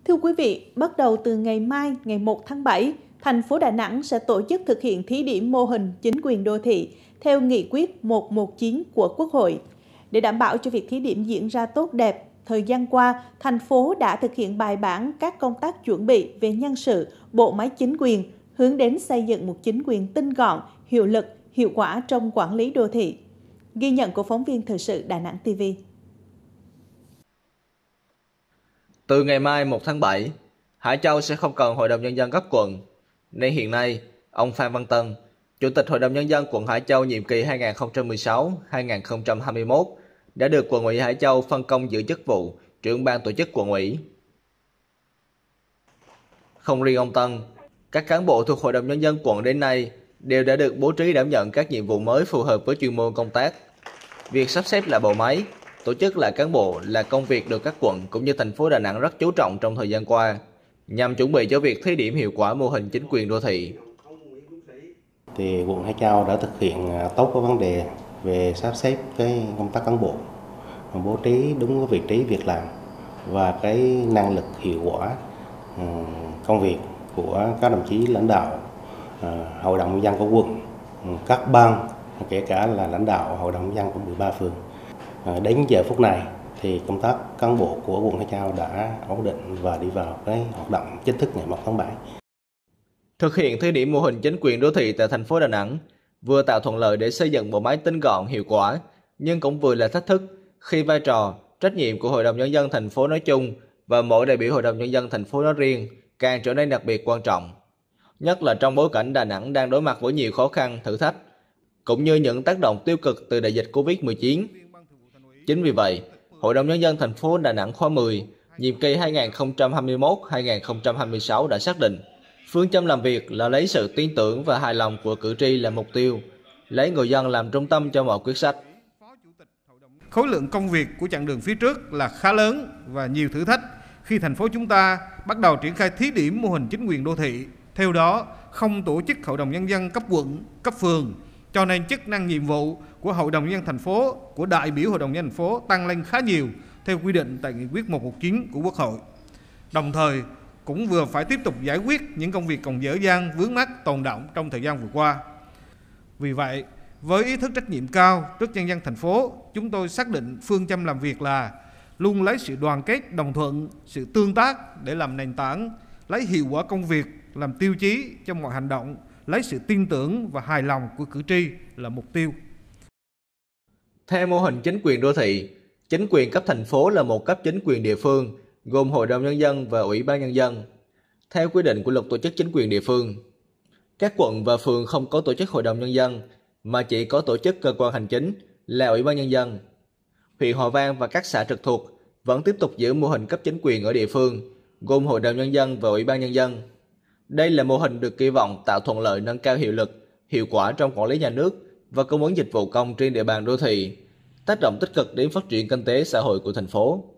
Thưa quý vị, bắt đầu từ ngày mai, ngày 1 tháng 7, thành phố Đà Nẵng sẽ tổ chức thực hiện thí điểm mô hình chính quyền đô thị theo nghị quyết 119 của Quốc hội. Để đảm bảo cho việc thí điểm diễn ra tốt đẹp, thời gian qua, thành phố đã thực hiện bài bản các công tác chuẩn bị về nhân sự, bộ máy chính quyền, hướng đến xây dựng một chính quyền tinh gọn, hiệu lực, hiệu quả trong quản lý đô thị. Ghi nhận của phóng viên Thời sự Đà Nẵng TV. Từ ngày mai 1 tháng 7, Hải Châu sẽ không cần Hội đồng Nhân dân cấp quận. Nên hiện nay, ông Phan Văn Tân, Chủ tịch Hội đồng Nhân dân quận Hải Châu nhiệm kỳ 2016-2021, đã được quận ủy Hải Châu phân công giữ chức vụ trưởng ban tổ chức quận ủy. Không riêng ông Tân, các cán bộ thuộc Hội đồng Nhân dân quận đến nay đều đã được bố trí đảm nhận các nhiệm vụ mới phù hợp với chuyên môn công tác. Việc sắp xếp lại bộ máy, tổ chức lại cán bộ là công việc được các quận cũng như thành phố Đà Nẵng rất chú trọng trong thời gian qua, nhằm chuẩn bị cho việc thí điểm hiệu quả mô hình chính quyền đô thị. Thì quận Hải Châu đã thực hiện tốt cái vấn đề về sắp xếp cái công tác cán bộ, bố trí đúng cái vị trí việc làm và cái năng lực hiệu quả công việc của các đồng chí lãnh đạo Hội đồng Nhân dân của quận, các ban, kể cả là lãnh đạo Hội đồng Nhân dân của 13 phường. Đến giờ phút này thì công tác cán bộ của quận Hải Châu đã ổn định và đi vào cái hoạt động chính thức ngày 1 tháng 7. Thực hiện thí điểm mô hình chính quyền đô thị tại thành phố Đà Nẵng vừa tạo thuận lợi để xây dựng bộ máy tinh gọn hiệu quả, nhưng cũng vừa là thách thức khi vai trò, trách nhiệm của Hội đồng Nhân dân thành phố nói chung và mỗi đại biểu Hội đồng Nhân dân thành phố nói riêng càng trở nên đặc biệt quan trọng. Nhất là trong bối cảnh Đà Nẵng đang đối mặt với nhiều khó khăn, thử thách, cũng như những tác động tiêu cực từ đại dịch Covid-19. Chính vì vậy, Hội đồng Nhân dân thành phố Đà Nẵng khóa 10, nhiệm kỳ 2021-2026 đã xác định phương châm làm việc là lấy sự tin tưởng và hài lòng của cử tri là mục tiêu, lấy người dân làm trung tâm cho mọi quyết sách. Khối lượng công việc của chặng đường phía trước là khá lớn và nhiều thử thách khi thành phố chúng ta bắt đầu triển khai thí điểm mô hình chính quyền đô thị. Theo đó, không tổ chức Hội đồng Nhân dân cấp quận, cấp phường, cho nên chức năng nhiệm vụ của Hội đồng Nhân dân thành phố, của đại biểu Hội đồng Nhân dân thành phố tăng lên khá nhiều theo quy định tại nghị quyết 119 của Quốc hội. Đồng thời, cũng vừa phải tiếp tục giải quyết những công việc còn dở dang vướng mắc tồn đọng trong thời gian vừa qua. Vì vậy, với ý thức trách nhiệm cao trước nhân dân thành phố, chúng tôi xác định phương châm làm việc là luôn lấy sự đoàn kết, đồng thuận, sự tương tác để làm nền tảng, lấy hiệu quả công việc làm tiêu chí cho mọi hành động, lấy sự tin tưởng và hài lòng của cử tri là mục tiêu. Theo mô hình chính quyền đô thị, chính quyền cấp thành phố là một cấp chính quyền địa phương, gồm Hội đồng Nhân dân và Ủy ban Nhân dân. Theo quy định của Luật tổ chức chính quyền địa phương, các quận và phường không có tổ chức Hội đồng Nhân dân, mà chỉ có tổ chức cơ quan hành chính là Ủy ban Nhân dân. Huyện Hòa Vang và các xã trực thuộc vẫn tiếp tục giữ mô hình cấp chính quyền ở địa phương, gồm Hội đồng Nhân dân và Ủy ban Nhân dân. Đây là mô hình được kỳ vọng tạo thuận lợi nâng cao hiệu lực, hiệu quả trong quản lý nhà nước và cung ứng dịch vụ công trên địa bàn đô thị, tác động tích cực đến phát triển kinh tế xã hội của thành phố.